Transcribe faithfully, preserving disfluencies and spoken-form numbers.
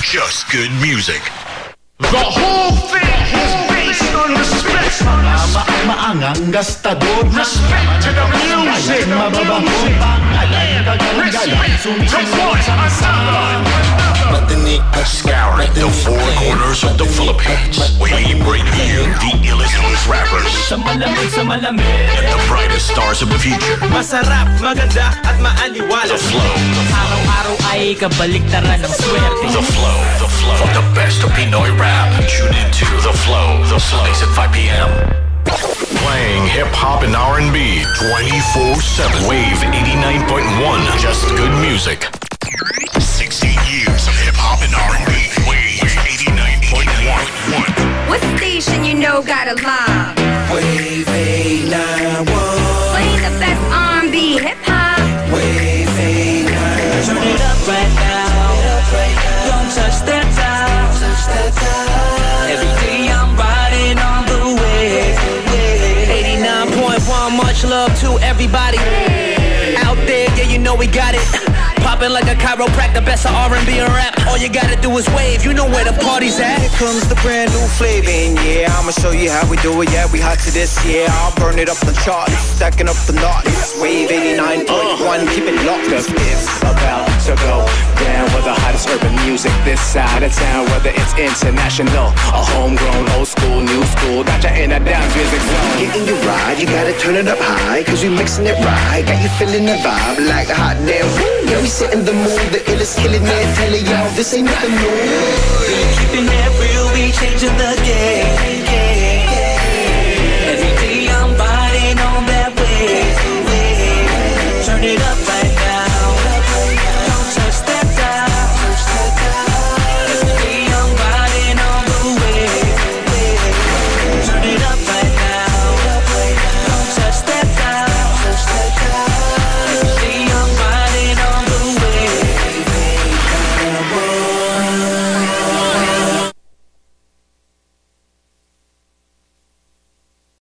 just good music. The whole thing is based on respect. Maangang gastador. Respect to the music. Respect to one another. Scouring the four corners of the Philippines, we bring you the illest rappers and the brightest stars of the future. Masarap, maganda at maaliwala. The flow, araw-araw ay kabaliktaran ng swerte. The flow, the flow, the best of Pinoy rap. Tune into The Flow, the Sundays at five p m Playing hip-hop and R and B twenty-four seven. Wave eighty-nine point one, just good music. sixty years of hip-hop and R and B. Wave eighty-nine point one. What station you know got a line? Wave eight nine one. Play the best R and B hip-hop. Wave eight nine one. Turn it up right now. Don't touch that dial. Every day I'm riding on the wave. eighty-nine point one, much love to everybody out there. Yeah, you know we got it. Popping like a chiropractor, best of R and B and rap. All you gotta do is wave, you know where the party's at. Here comes the brand new flavor, and yeah, I'ma show you how we do it. Yeah, we hot to this, yeah, I'll burn it up the charts, stacking up the knots. Wave eighty-nine point one, keep it locked. Cause it's about to go down with the hottest urban music this side of town. Whether it's international or homegrown, old school, new school, got you in a down music zone. Getting you right, you gotta turn it up high, cause we mixing it right. Got you feeling the vibe like a hot damn. Yeah, we setting the mood, the illest killing it. Telling y'all this ain't nothing new. We keeping it real, we changing the game.